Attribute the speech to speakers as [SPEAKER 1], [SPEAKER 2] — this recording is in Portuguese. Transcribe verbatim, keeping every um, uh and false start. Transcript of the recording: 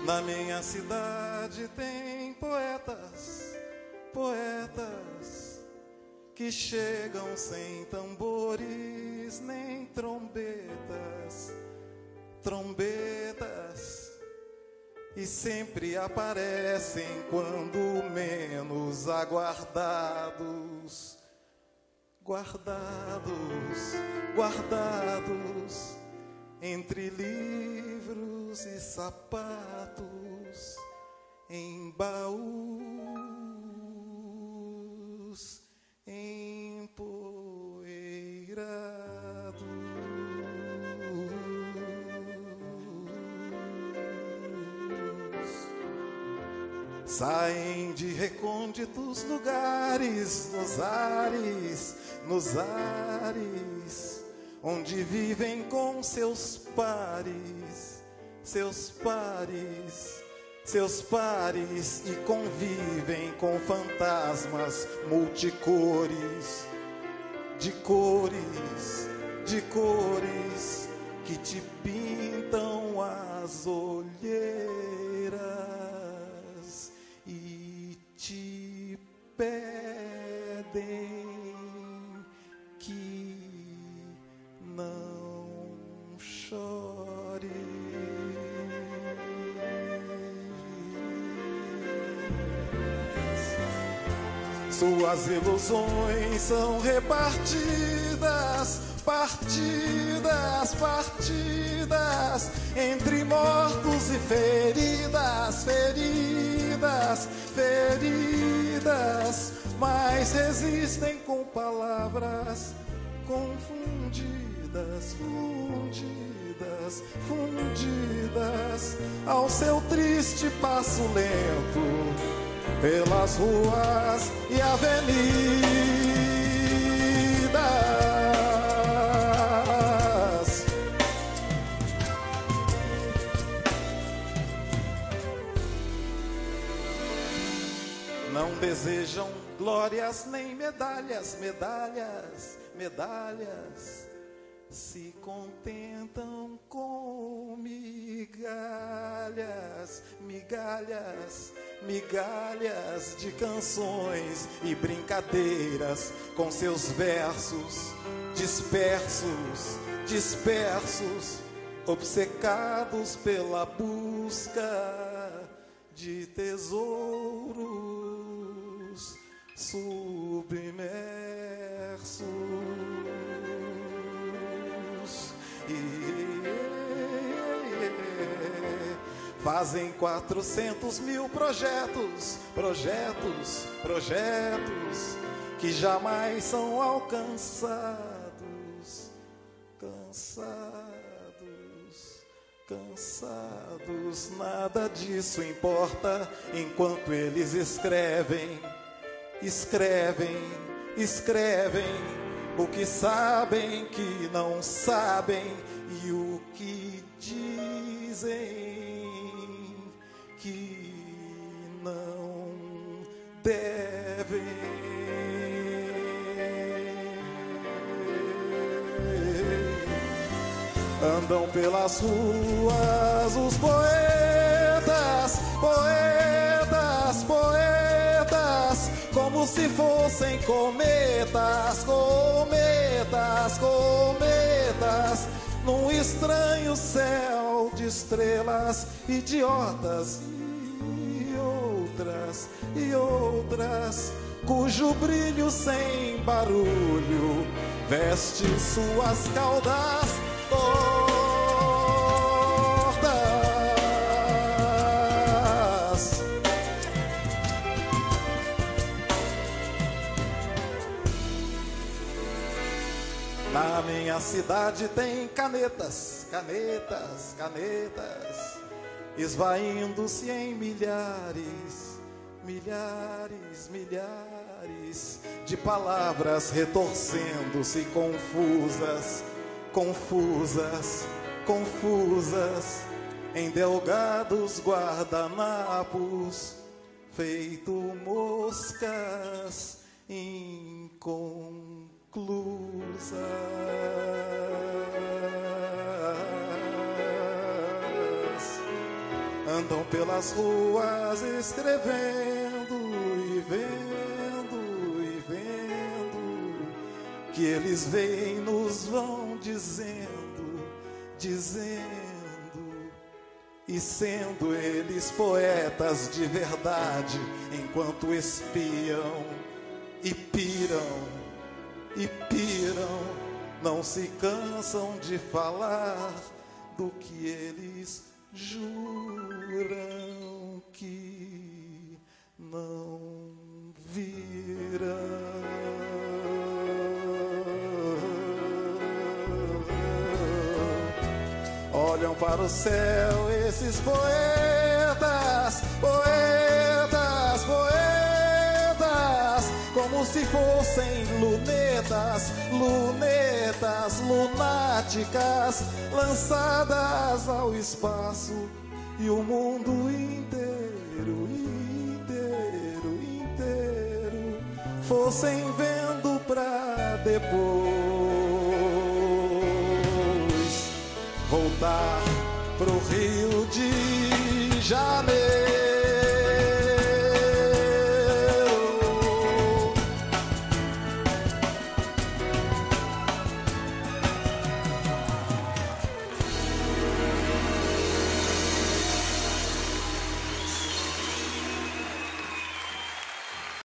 [SPEAKER 1] Na minha cidade tem poetas, poetas que chegam sem tambores nem trombetas, trombetas, e sempre aparecem quando menos aguardados, guardados, guardados entre livros e sapatos, em baús empoeirados. Saem de recônditos lugares, nos ares, nos ares, onde vivem com seus pares, seus pares, seus pares, e convivem com fantasmas multicores, de cores, de cores, que te pintam as olheiras e te pedem que não chore. Suas ilusões são repartidas, partidas, partidas, entre mortos e feridas, feridas, feridas, mas resistem com palavras confundidas, fundidas, fundidas, ao seu triste passo lento pelas ruas e avenidas. Não desejam glórias nem medalhas, medalhas, medalhas, se contentam com migalhas, migalhas, migalhas de canções e brincadeiras, com seus versos dispersos, dispersos, obcecados pela busca de tesouros submersos. E fazem quatrocentos mil projetos, projetos, projetos, que jamais são alcançados, cansados, cansados. Nada disso importa enquanto eles escrevem, escrevem, escrevem o que sabem que não sabem e o que dizem que não devem. Andam pelas ruas os poetas, poetas, poetas, como se fossem cometas, cometas, cometas, num estranho céu de estrelas idiotas e outras, e outras, cujo brilho sem barulho veste suas caudas tortas. Na minha cidade tem canetas, canetas, canetas, esvaindo-se em milhares, milhares, milhares de palavras retorcendo-se confusas, confusas, confusas, em delgados guardanapos, feito moscas inconclusas. andam pelas ruas escrevendo e vendo e vendo, que eles veem, nos vão dizendo, dizendo. E sendo eles poetas de verdade, enquanto espiam e piram, e piram, não se cansam de falar do que eles juram que não viram. Olham para o céu esses poetas, poetas, poetas, como se fossem lunetas, lunetas, lunáticas, lançadas ao espaço, e o mundo inteiro, inteiro, inteiro, fossem vendo pra depois voltar pro Rio de Janeiro.